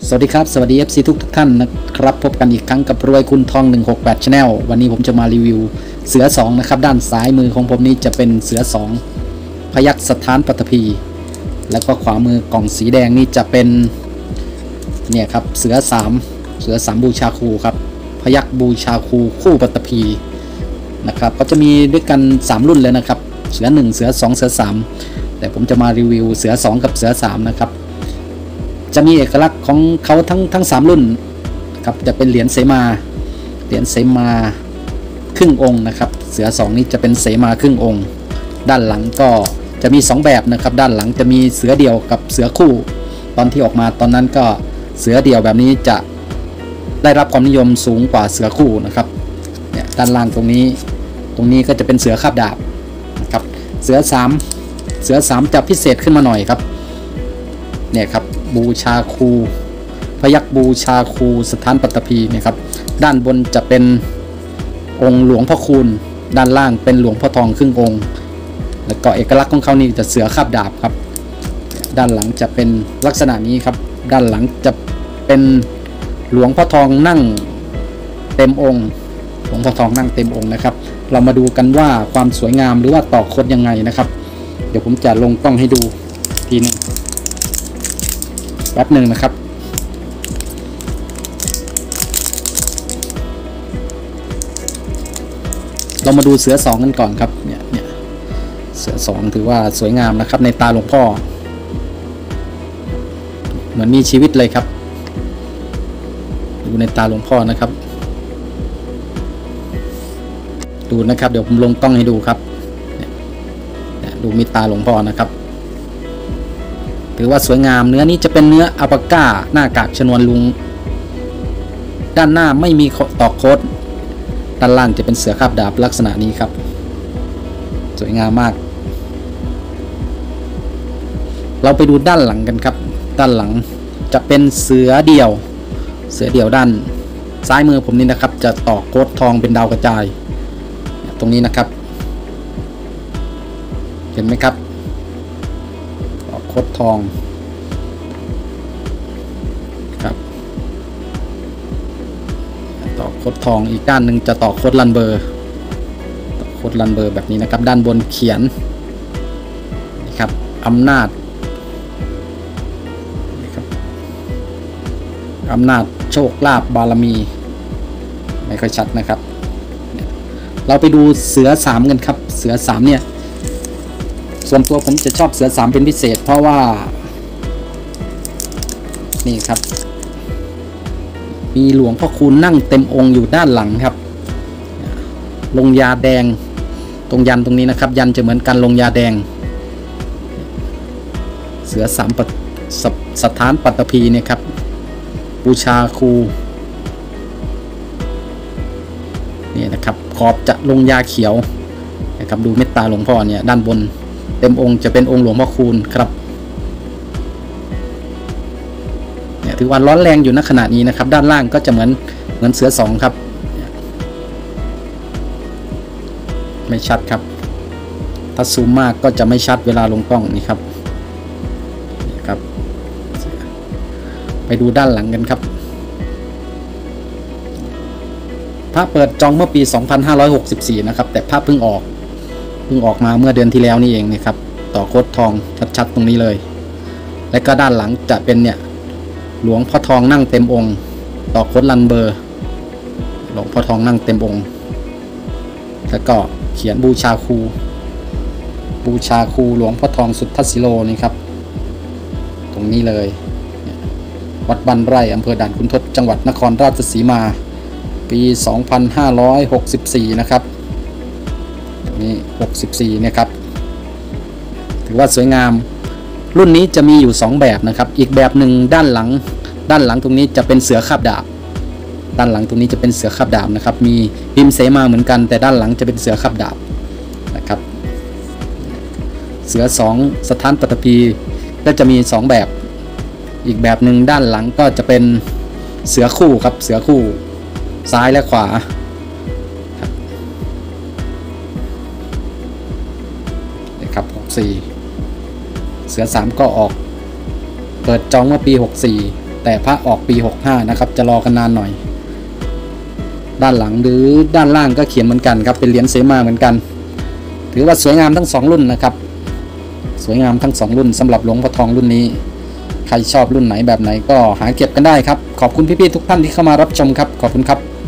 สวัสดีครับสวัสดี FC ทุกท่านนะครับพบกันอีกครั้งกับรวยคุณทอง168 Channel วันนี้ผมจะมารีวิวเสือ2นะครับด้านซ้ายมือของผมนี้จะเป็นเสือ2พยัคฆ์สถานปัตภีแล้วก็ขวามือกล่องสีแดงนี่จะเป็นเนี่ยครับเสือ3บูชาครูครับพยัคฆ์บูชาครูคู่ปัตภีนะครับก็จะมีด้วยกัน3รุ่นเลยนะครับเสือ1เสือ2เสือ3แต่ผมจะมารีวิวเสือ2กับเสือ3นะครับจะมีเอกลักษณ์ของเขาทั้ง3รุ่นครับจะเป็นเหรียญเสมาครึ่งองค์นะครับเสือ2นี่จะเป็นเสมาครึ่งองค์ด้านหลังก็จะมี2แบบนะครับด้านหลังจะมีเสือเดี่ยวกับเสือคู่ตอนที่ออกมาตอนนั้นก็เสือเดี่ยวแบบนี้จะได้รับความนิยมสูงกว่าเสือคู่นะครับเนี่ยด้านล่างตรงนี้ก็จะเป็นเสือคาบดาบนะครับเสือ3จะพิเศษขึ้นมาหน่อยครับเนี่ยครับบูชาครูพยัคฆ์บูชาครูสถานปัตภีนะครับด้านบนจะเป็นองค์หลวงพ่อคูณด้านล่างเป็นหลวงพ่อทองครึ่งองค์แล้วก็เอกลักษณ์ของเขานี่จะเสือคาบดาบครับด้านหลังจะเป็นลักษณะนี้ครับด้านหลังจะเป็นหลวงพ่อทองนั่งเต็มองค์หลวงพ่อทองนั่งเต็มองค์นะครับเรามาดูกันว่าความสวยงามหรือว่าต่อคดยังไงนะครับเดี๋ยวผมจะลงกล้องให้ดูทีนึงแป๊บหนึ่งนะครับเรามาดูเสือ2กันก่อนครับเนี่ยเสือ2ถือว่าสวยงามนะครับในตาหลวงพ่อเหมือนมีชีวิตเลยครับดูในตาหลวงพ่อนะครับดูนะครับเดี๋ยวผมลงกล้องให้ดูครับดูมีตาหลวงพ่อนะครับถือว่าสวยงามเนื้อนี้จะเป็นเนื้ออัลปาก้าหน้ากากชนวนลุงด้านหน้าไม่มีตอกโคดด้านล่างจะเป็นเสือคาบดาบลักษณะนี้ครับสวยงามมากเราไปดูด้านหลังกันครับด้านหลังจะเป็นเสือเดี่ยวด้านซ้ายมือผมนี่นะครับจะตอกโคดทองเป็นดาวกระจายตรงนี้นะครับเห็นไหมครับตอกโคดทองครับตอกโคดทองอีกด้านหนึ่งจะตอกโคดลันเบอร์แบบนี้นะครับด้านบนเขียนนี่ครับอำนาจโชคลาภบารมีไม่ค่อยชัดนะครับเราไปดูเสือ3กันครับเสือ3เนี่ยส่วนตัวผมจะชอบเสือ3เป็นพิเศษเพราะว่านี่ครับมีหลวงพ่อคูณนั่งเต็มองค์อยู่ด้านหลังครับลงยาแดงตรงยันตรงนี้นะครับยันจะเหมือนกันลงยาแดงเสือ3สถานปัตภีเนี่ยครับบูชาครูนี่นะครับขอบจะลงยาเขียวนะครับดูเมตตาหลวงพ่อเนี่ยด้านบนเต็มองค์จะเป็นองค์หลวงพ่อคูณครับเนี่ยถือว่าร้อนแรงอยู่ณขณะนี้นะครับด้านล่างก็จะเหมือนเสือ2ครับไม่ชัดครับถ้าซูมมากก็จะไม่ชัดเวลาลงกล้องนี่ครับไปดูด้านหลังกันครับภาพเปิดจองเมื่อปี2564นะครับแต่ภาพเพิ่งออกมาเมื่อเดือนที่แล้วนี่เองนะครับต่อโคดทองชัดๆตรงนี้เลยและก็ด้านหลังจะเป็นเนี่ยหลวงพ่อทองนั่งเต็มองค์ต่อโคดลันเบอร์หลวงพ่อทองนั่งเต็มองค์แล้วก็เขียนบูชาครูหลวงพ่อทองสุทธศิโลนี่ครับตรงนี้เลยวัดบ้านไร่อำเภอด่านขุนทดจังหวัดนครราชสีมาปี2564นะครับตรงนี้64เนี่ยครับถือว่าสวยงามรุ่นนี้จะมีอยู่2แบบนะครับอีกแบบหนึ่งด้านหลังตรงนี้จะเป็นเสือคาบดาบด้านหลังตรงนี้จะเป็นเสือคาบดาบนะครับมีพิมพ์เสมาเหมือนกันแต่ด้านหลังจะเป็นเสือคาบดาบนะครับเสือ2สถานปัตภีก็จะมี2แบบอีกแบบหนึ่งด้านหลังก็จะเป็นเสือคู่ครับเสือคู่ซ้ายและขวานะครับ64เสือ3ก็ออกเปิดจองเมื่อปี64 แต่พระออกปี65นะครับจะรอกันนานหน่อยด้านหลังหรือด้านล่างก็เขียนเหมือนกันครับเป็นเหรียญเสมาเหมือนกันถือว่าสวยงามทั้ง2รุ่นนะครับสวยงามทั้ง2รุ่นสำหรับหลวงพ่อทองรุ่นนี้ใครชอบรุ่นไหนแบบไหนก็หาเก็บกันได้ครับขอบคุณพี่ๆทุกท่านที่เข้ามารับชมครับขอบคุณครับ